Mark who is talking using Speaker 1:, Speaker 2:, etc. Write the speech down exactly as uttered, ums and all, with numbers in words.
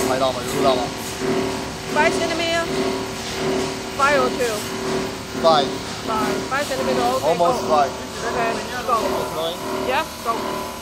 Speaker 1: 拍到吗？有录到吗
Speaker 2: Five centimeter. Five or two.
Speaker 1: Five.
Speaker 2: Five. Five centimeter. Okay.
Speaker 1: Almost
Speaker 2: Go.
Speaker 1: five.
Speaker 2: Okay. Go.
Speaker 1: Almost nine.
Speaker 2: Yeah. Go.